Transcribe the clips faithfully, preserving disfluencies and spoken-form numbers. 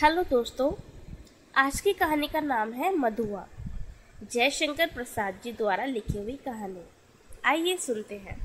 Hello दोस्तों, आज की कहानी का नाम है मधुआ। जयशंकर प्रसाद जी द्वारा लिखी हुई कहानी। आइए सुनते हैं।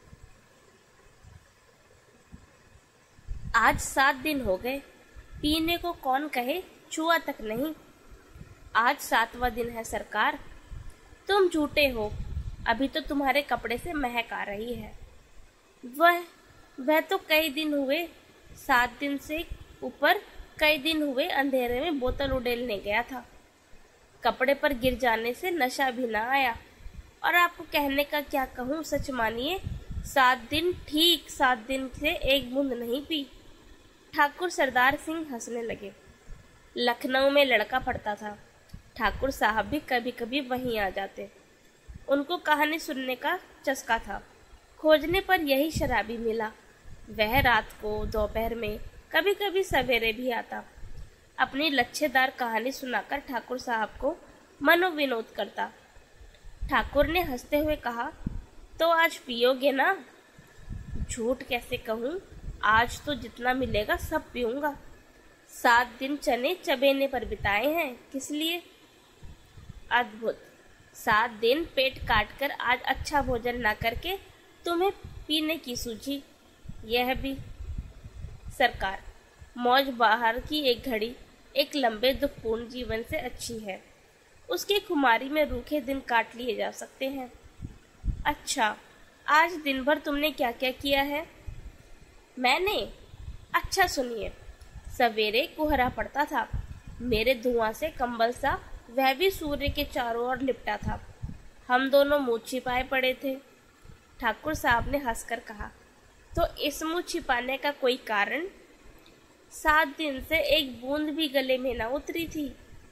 आज सात दिन हो गए, पीने को कौन कहे, छुआ तक नहीं। आज सातवां दिन है सरकार। तुम झूठे हो, अभी तो तुम्हारे कपड़े से महक आ रही है। वह वह तो कई दिन हुए, सात दिन से ऊपर कई दिन हुए अंधेरे में बोतल उड़ेलने गया था। कपड़े पर गिर जाने से नशा भी ना आया। और आपको कहने का क्या कहूँ, सच मानिए, सात दिन ठीक सात दिन से एक बूंद नहीं पी। ठाकुर सरदार सिंह हंसने लगे। लखनऊ में लड़का पढ़ता था। ठाकुर साहब भी कभी कभी वहीं आ जाते। उनको कहानी सुनने का चस्का था। खोजने पर यही शराबी मिला। वह रात को, दोपहर में, कभी कभी सवेरे भी आता। अपनी लच्छेदार कहानी सुनाकर ठाकुर साहब को मनोविनोद करता। ठाकुर ने हंसते हुए कहा, तो आज पियोगे ना? झूठ कैसे कहूँ, आज तो जितना मिलेगा सब पीऊंगा। सात दिन चने चबेने पर बिताए हैं, किस लिए? अद्भुत। सात दिन पेट काट कर आज अच्छा भोजन ना करके तुम्हें पीने की सूझी। यह भी सरकार, मौज बाहर की एक घड़ी एक लंबे दुखपूर्ण जीवन से अच्छी है। उसकी खुमारी में रूखे दिन काट लिए जा सकते हैं। अच्छा, आज दिन भर तुमने क्या क्या किया है? मैंने? अच्छा सुनिए। सवेरे कोहरा पड़ता था। मेरे धुआं से कंबल सा वह भी सूर्य के चारों ओर लिपटा था। हम दोनों मुंह छिपाए पड़े थे। ठाकुर साहब ने हंसकर कहा, तो इस मुंह छिपाने का कोई कारण? सात दिन से एक बूंद भी गले में ना उतरी थी।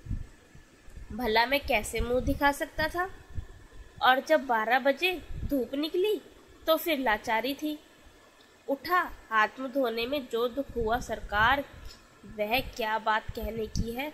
भला मैं कैसे मुंह दिखा सकता था? और जब बारह बजे धूप निकली तो फिर लाचारी थी। उठा, हाथ मुंह धोने में जो दुख हुआ सरकार, वह क्या बात कहने की है।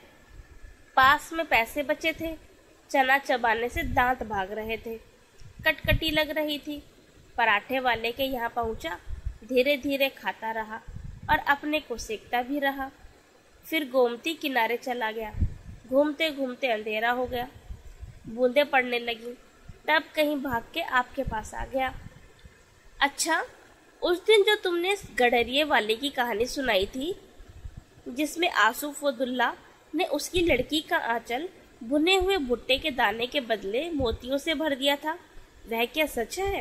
पास में पैसे बचे थे। चना चबाने से दांत भाग रहे थे। कटकटी लग रही थी। पराठे वाले के यहाँ पहुंचा, धीरे धीरे खाता रहा और अपने को सेकता भी रहा। फिर गोमती किनारे चला गया। घूमते घूमते अंधेरा हो गया। बूंदें पड़ने लगी। तब कहीं भाग के आपके पास आ गया। अच्छा, उस दिन जो तुमने गडरिये वाले की कहानी सुनाई थी, जिसमें आसूफुद्दौला ने उसकी लड़की का आंचल भुने हुए भुट्टे के दाने के बदले मोतियों से भर दिया था, वह क्या सच है?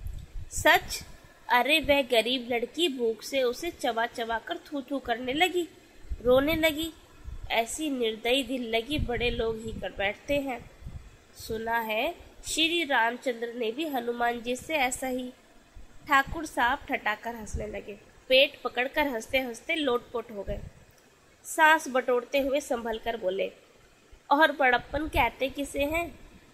सच? अरे वह गरीब लड़की भूख से उसे चबा चबा कर थू थू करने लगी, रोने लगी। ऐसी निर्दयी दिल लगी बड़े लोग ही कर बैठते हैं। सुना है श्री रामचंद्र ने भी हनुमान जी से ऐसा ही। ठाकुर साहब ठठाकर हंसने लगे। पेट पकड़कर हंसते हंसते लोटपोट हो गए। सांस बटोरते हुए संभल कर बोले, और बड़प्पन कहते किसे हैं?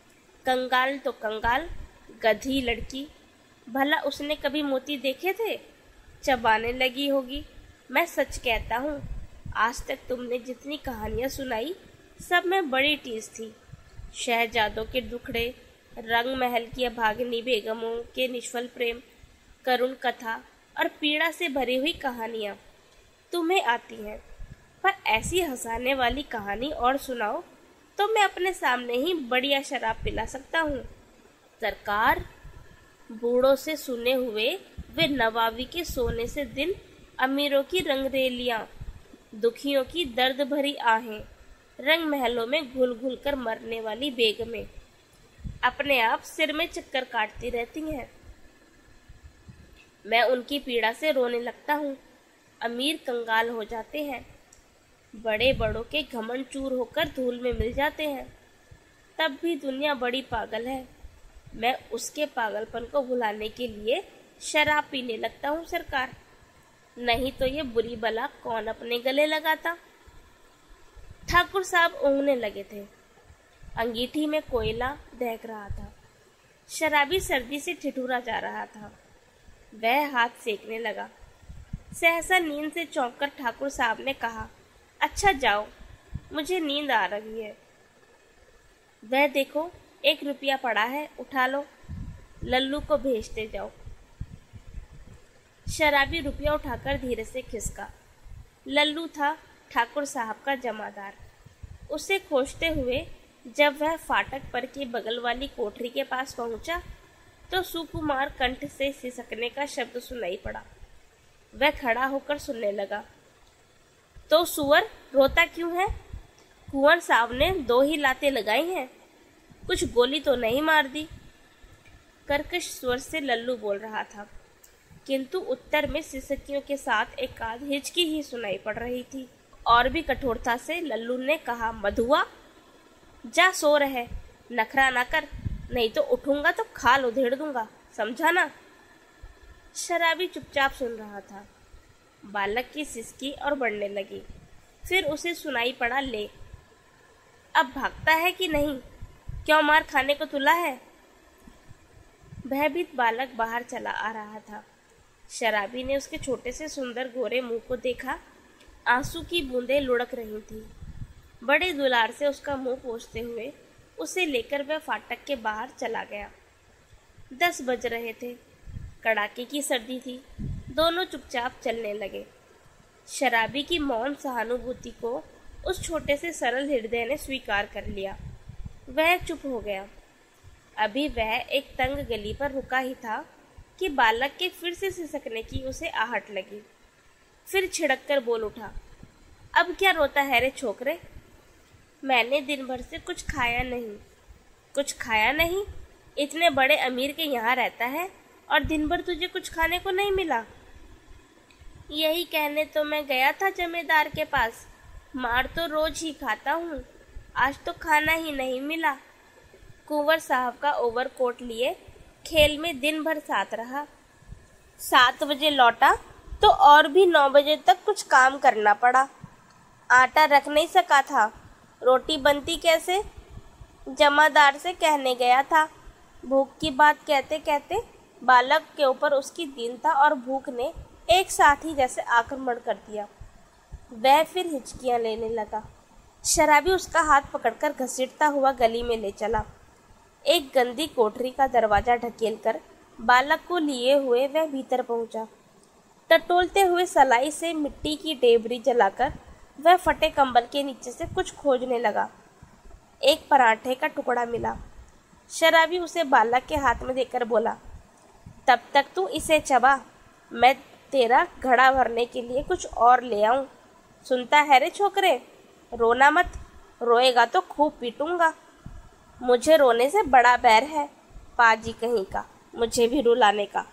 कंगाल तो कंगाल, गधी लड़की। भला उसने कभी मोती देखे थे? चबाने लगी होगी। मैं सच कहता हूँ, आज तक तुमने जितनी कहानियाँ सुनाई, सब में बड़ी टीस थी। शहजादों के दुखड़े, रंग महल की अभागिनी बेगमों के निष्फल प्रेम, करुण कथा और पीड़ा से भरी हुई कहानियाँ तुम्हें आती हैं। पर ऐसी हंसाने वाली कहानी और सुनाओ तो मैं अपने सामने ही बढ़िया शराब पिला सकता हूँ। सरकार, बूढ़ों से सुने हुए वे नवाबी के सोने से दिन, अमीरों की रंगरेलियां, दुखियों की दर्द भरी आहें, रंग महलों में घुल घुल कर मरने वाली बेगमें अपने आप सिर में चक्कर काटती रहती हैं। मैं उनकी पीड़ा से रोने लगता हूँ। अमीर कंगाल हो जाते हैं, बड़े बड़ों के घमंड चूर होकर धूल में मिल जाते हैं। तब भी दुनिया बड़ी पागल है। मैं उसके पागलपन को भुलाने के लिए शराब पीने लगता हूँ सरकार, नहीं तो ये बुरी बला कौन अपने गले लगाता। ठाकुर साहब ऊँघने लगे थे। अंगीठी में कोयला दहक रहा था। शराबी सर्दी से ठिठुरा जा रहा था। वह हाथ सेकने लगा। सहसा नींद से चौंककर ठाकुर साहब ने कहा, अच्छा जाओ, मुझे नींद आ रही है। वह देखो, एक रुपया पड़ा है, उठा लो, लल्लू को भेजते जाओ। शराबी रुपया उठाकर धीरे से खिसका। लल्लू था, ठाकुर साहब का जमादार। उसे खोजते हुए जब वह फाटक पर की बगल वाली कोठरी के पास पहुंचा तो सुकुमार कंठ से सिसकने का शब्द सुनाई पड़ा। वह खड़ा होकर सुनने लगा। तो सुअर रोता क्यों है? कुंवर साहब ने दो ही लातें लगाई हैं, कुछ गोली तो नहीं मार दी? कर्कश स्वर से लल्लू बोल रहा था, किंतु उत्तर में सिसकियों के साथ एक आध हिचकी ही सुनाई पड़ रही थी। और भी कठोरता से लल्लू ने कहा, मधुआ जा सो रहे, नखरा ना कर, नहीं तो उठूंगा तो खाल उधेड़ दूंगा, समझा ना? शराबी चुपचाप सुन रहा था। बालक की सिसकी और बढ़ने लगी। फिर उसे सुनाई पड़ा, ले अब भागता है कि नहीं? क्यों मार खाने को तुला है? भयभीत बालक बाहर चला आ रहा था। शराबी ने उसके छोटे से सुंदर गोरे मुंह को देखा। आंसू की बूंदें लुढ़क रही थी। बड़े दुलार से उसका मुंह पोंछते हुए उसे लेकर वह फाटक के बाहर चला गया। दस बज रहे थे। कड़ाके की सर्दी थी। दोनों चुपचाप चलने लगे। शराबी की मौन सहानुभूति को उस छोटे से सरल हृदय ने स्वीकार कर लिया। वह चुप हो गया। अभी वह एक तंग गली पर रुका ही था कि बालक के फिर से सिसकने की उसे आहट लगी। फिर छिड़क कर बोल उठा, अब क्या रोता है रे छोकरे? मैंने दिन भर से कुछ खाया नहीं। कुछ खाया नहीं? इतने बड़े अमीर के यहाँ रहता है और दिन भर तुझे कुछ खाने को नहीं मिला? यही कहने तो मैं गया था जमींदार के पास। मार तो रोज ही खाता हूँ, आज तो खाना ही नहीं मिला। कुंवर साहब का ओवरकोट लिए खेल में दिन भर साथ रहा। सात बजे लौटा तो और भी नौ बजे तक कुछ काम करना पड़ा। आटा रख नहीं सका था, रोटी बनती कैसे? जमादार से कहने गया था। भूख की बात कहते कहते बालक के ऊपर उसकी दीनता और भूख ने एक साथ ही जैसे आक्रमण कर दिया। वह फिर हिचकियां लेने लगा। शराबी उसका हाथ पकड़कर घसीटता हुआ गली में ले चला। एक गंदी कोठरी का दरवाजा ढकेलकर बालक को लिए हुए वह भीतर पहुंचा। टटोलते हुए सलाई से मिट्टी की डेबरी जलाकर वह फटे कंबल के नीचे से कुछ खोजने लगा। एक पराठे का टुकड़ा मिला। शराबी उसे बालक के हाथ में देकर बोला, तब तक तू इसे चबा, मैं तेरा घड़ा भरने के लिए कुछ और ले आऊं। सुनता है रे छोकरे? रोना मत, रोएगा तो खूब पीटूंगा। मुझे रोने से बड़ा बैर है, पाजी कहीं का, मुझे भी रुलाने का।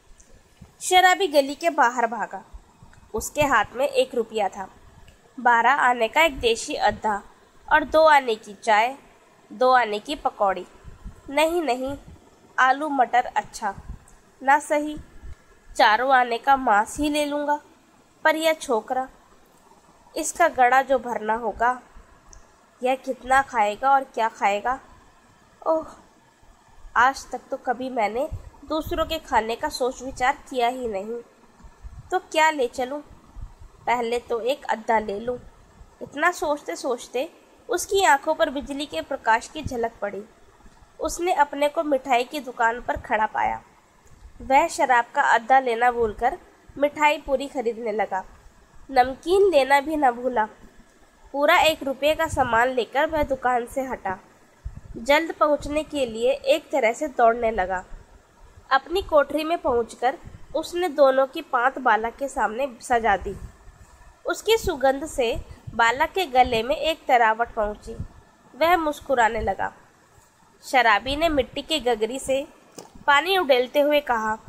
शराबी गली के बाहर भागा। उसके हाथ में एक रुपया था। बारह आने का एक देशी अद्धा और दो आने की चाय, दो आने की पकौड़ी। नहीं नहीं, आलू मटर अच्छा ना सही, चारों आने का मांस ही ले लूँगा। पर यह छोकरा, इसका गड़ा जो भरना होगा, यह कितना खाएगा और क्या खाएगा? ओह, आज तक तो कभी मैंने दूसरों के खाने का सोच विचार किया ही नहीं। तो क्या ले चलूं? पहले तो एक अद्धा ले लूं। इतना सोचते सोचते उसकी आंखों पर बिजली के प्रकाश की झलक पड़ी। उसने अपने को मिठाई की दुकान पर खड़ा पाया। वह शराब का अद्धा लेना भूलकर मिठाई पूरी खरीदने लगा। नमकीन लेना भी न भूला। पूरा एक रुपये का सामान लेकर वह दुकान से हटा। जल्द पहुंचने के लिए एक तरह से दौड़ने लगा। अपनी कोठरी में पहुंचकर उसने दोनों की पांत बालक के सामने सजा दी। उसकी सुगंध से बालक के गले में एक तरावट पहुंची। वह मुस्कुराने लगा। शराबी ने मिट्टी की गगरी से पानी उड़ेलते हुए कहा,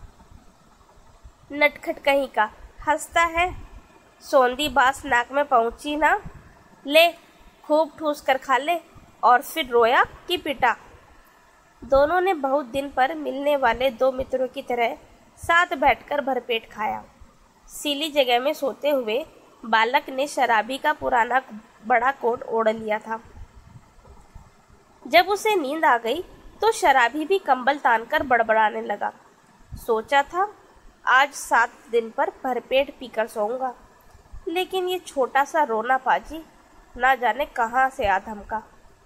नटखट कहीं का, हंसता है? सोंधी बास नाक में पहुंची ना? ले, खूब ठूस कर खा ले। और फिर रोया कि पिटा? दोनों ने बहुत दिन पर मिलने वाले दो मित्रों की तरह साथ बैठकर भरपेट खाया। सीली जगह में सोते हुए बालक ने शराबी का पुराना बड़ा कोट ओढ़ लिया था। जब उसे नींद आ गई तो शराबी भी कंबल तानकर बड़बड़ाने लगा। सोचा था आज सात दिन पर भरपेट पीकर सोऊंगा, लेकिन ये छोटा सा रोना पाजी ना जाने कहाँ से आ धमका।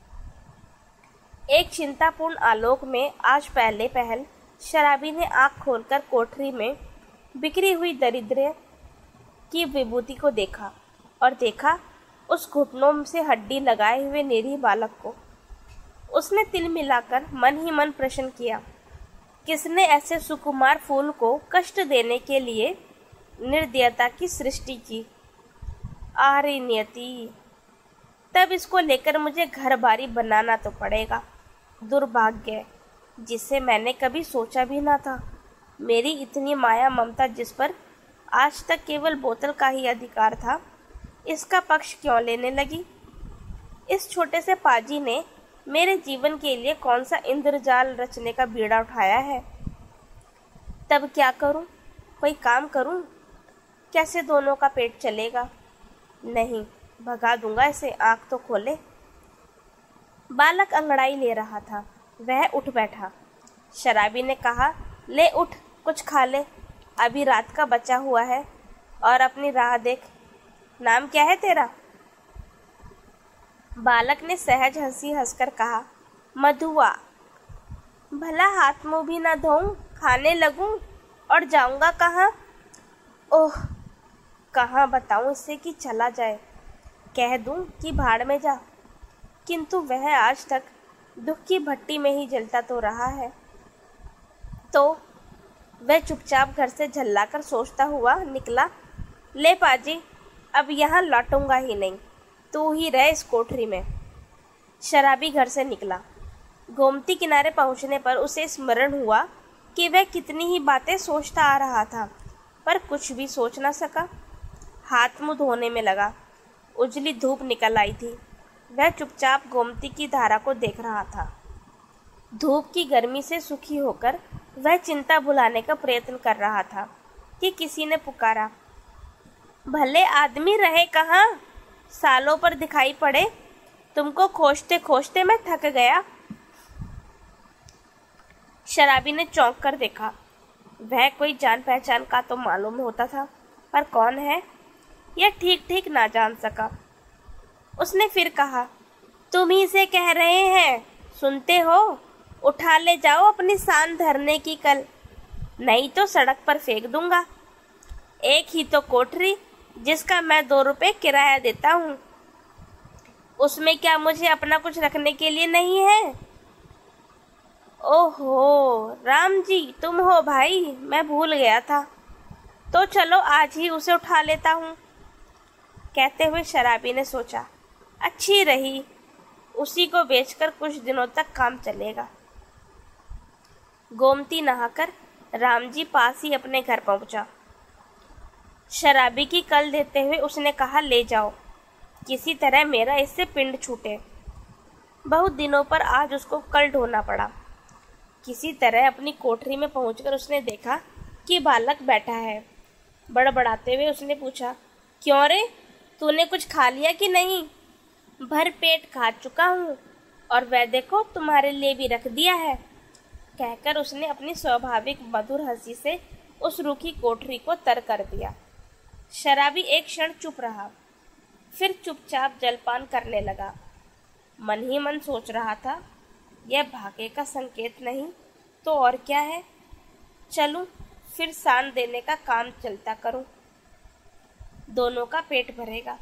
एक चिंतापूर्ण आलोक में आज पहले पहल शराबी ने आंख खोलकर कोठरी में बिखरी हुई दरिद्र की विभूति को देखा और देखा उस घुटनों से हड्डी लगाए हुए निरीह बालक को। उसने तिल मिलाकर मन ही मन प्रश्न किया, किसने ऐसे सुकुमार फूल को कष्ट देने के लिए निर्दयता की सृष्टि की? आरे नियति, तब इसको लेकर मुझे घर बारी बनाना तो पड़ेगा। दुर्भाग्य, जिसे मैंने कभी सोचा भी ना था। मेरी इतनी माया ममता जिस पर आज तक केवल बोतल का ही अधिकार था, इसका पक्ष क्यों लेने लगी? इस छोटे से पाजी ने मेरे जीवन के लिए कौन सा इंद्रजाल रचने का बीड़ा उठाया है? तब क्या करूं? कोई काम करूं? कैसे दोनों का पेट चलेगा? नहीं, भगा दूंगा इसे, आंख तो खोले। बालक अंगड़ाई ले रहा था। वह उठ बैठा। शराबी ने कहा, ले उठ, कुछ खा ले, अभी रात का बचा हुआ है, और अपनी राह देख। नाम क्या है तेरा? बालक ने सहज हंसी हंसकर कहा, मधुआ। भला हाथ मुंह भी न धोऊं, खाने लगूं, और जाऊंगा कहाँ? ओह, कहाँ बताऊं इससे कि चला जाए, कह दूं कि भाड़ में जा, किंतु वह आज तक दुख की भट्टी में ही जलता तो रहा है। तो वह चुपचाप घर से झल्लाकर सोचता हुआ निकला, ले पाजी, अब यहाँ लौटूंगा ही नहीं, तू ही रह इस कोठरी में। शराबी घर से निकला। गोमती किनारे पहुँचने पर उसे स्मरण हुआ कि वह कितनी ही बातें सोचता आ रहा था, पर कुछ भी सोच न सका। हाथ मुंह धोने में लगा। उजली धूप निकल आई थी। वह चुपचाप गोमती की धारा को देख रहा था। धूप की गर्मी से सुखी होकर वह चिंता भुलाने का प्रयत्न कर रहा था कि किसी ने पुकारा, भले आदमी रहे कहाँ, सालों पर दिखाई पड़े, तुमको खोजते खोजते मैं थक गया। शराबी ने चौंक कर देखा। वह कोई जान पहचान का तो मालूम होता था, पर कौन है यह ठीक ठीक ना जान सका। उसने फिर कहा, तुम ही से कह रहे हैं, सुनते हो? उठा ले जाओ अपनी शान धरने की कल, नहीं तो सड़क पर फेंक दूंगा। एक ही तो कोठरी जिसका मैं दो रुपए किराया देता हूँ, उसमें क्या मुझे अपना कुछ रखने के लिए नहीं है? ओहो, राम जी तुम हो भाई, मैं भूल गया था। तो चलो आज ही उसे उठा लेता हूँ। कहते हुए शराबी ने सोचा, अच्छी रही, उसी को बेचकर कुछ दिनों तक काम चलेगा। गोमती नहाकर राम जी पास ही अपने घर पहुंचा। शराबी की कल देते हुए उसने कहा, ले जाओ, किसी तरह मेरा इससे पिंड छूटे। बहुत दिनों पर आज उसको कल ढोना पड़ा। किसी तरह अपनी कोठरी में पहुंचकर उसने देखा कि बालक बैठा है। बड़बड़ाते हुए उसने पूछा, क्यों रे, तूने कुछ खा लिया कि नहीं? भर पेट खा चुका हूँ, और वह देखो तुम्हारे लिए भी रख दिया है, कहकर उसने अपनी स्वाभाविक मधुर हंसी से उस रूखी कोठरी को तर कर दिया। शराबी एक क्षण चुप रहा, फिर चुपचाप जलपान करने लगा। मन ही मन सोच रहा था, यह भाग्य का संकेत नहीं तो और क्या है। चलूं, फिर सान देने का काम चलता करूं, दोनों का पेट भरेगा।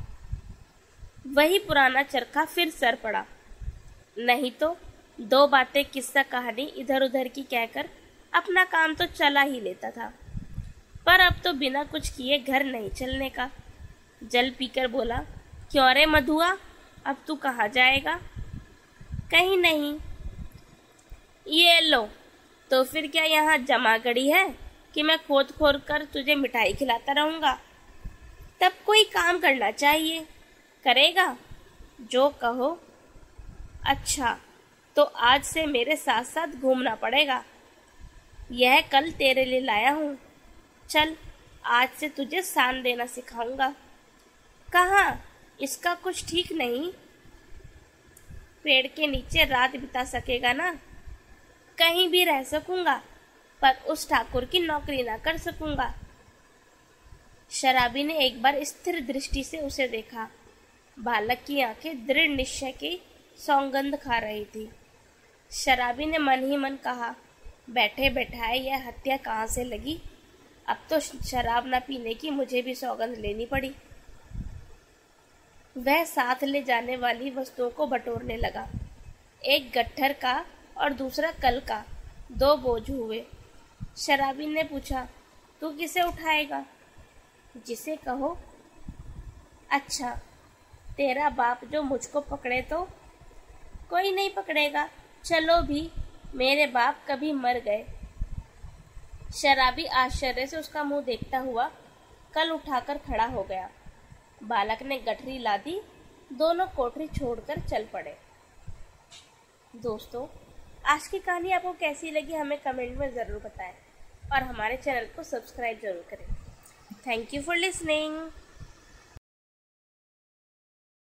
वही पुराना चरखा फिर सर पड़ा। नहीं तो दो बातें किस्सा कहानी इधर उधर की कहकर अपना काम तो चला ही लेता था, पर अब तो बिना कुछ किए घर नहीं चलने का। जल पीकर बोला, क्यों रे मधुआ, अब तू कहाँ जाएगा? कहीं नहीं। ये लो, तो फिर क्या यहाँ जमा गड़ी है कि मैं खोद खोद कर तुझे मिठाई खिलाता रहूँगा? तब कोई काम करना चाहिए, करेगा? जो कहो। अच्छा, तो आज से मेरे साथ साथ घूमना पड़ेगा। यह कल तेरे लिए लाया हूँ, चल आज से तुझे सान देना सिखाऊंगा। कहाँ, इसका कुछ ठीक नहीं। पेड़ के नीचे रात बिता सकेगा ना? कहीं भी रह सकूंगा, पर उस ठाकुर की नौकरी ना कर सकूंगा। शराबी ने एक बार स्थिर दृष्टि से उसे देखा। बालक की आंखें दृढ़ निश्चय की सौगंध खा रही थी। शराबी ने मन ही मन कहा, बैठे बैठाए यह हत्या कहाँ से लगी? अब तो शराब न पीने की मुझे भी सौगंध लेनी पड़ी। वह साथ ले जाने वाली वस्तुओं को बटोरने लगा। एक गट्ठर का और दूसरा कल का, दो बोझ हुए। शराबी ने पूछा, तू किसे उठाएगा? जिसे कहो। अच्छा, तेरा बाप जो मुझको पकड़े तो? कोई नहीं पकड़ेगा, चलो भी, मेरे बाप कभी मर गए। शराबी आश्चर्य से उसका मुंह देखता हुआ कल उठाकर खड़ा हो गया। बालक ने गठरी ला दी, दोनों कोठरी छोड़कर चल पड़े। दोस्तों, आज की कहानी आपको कैसी लगी हमें कमेंट में ज़रूर बताएं और हमारे चैनल को सब्सक्राइब जरूर करें। Thank you for listening.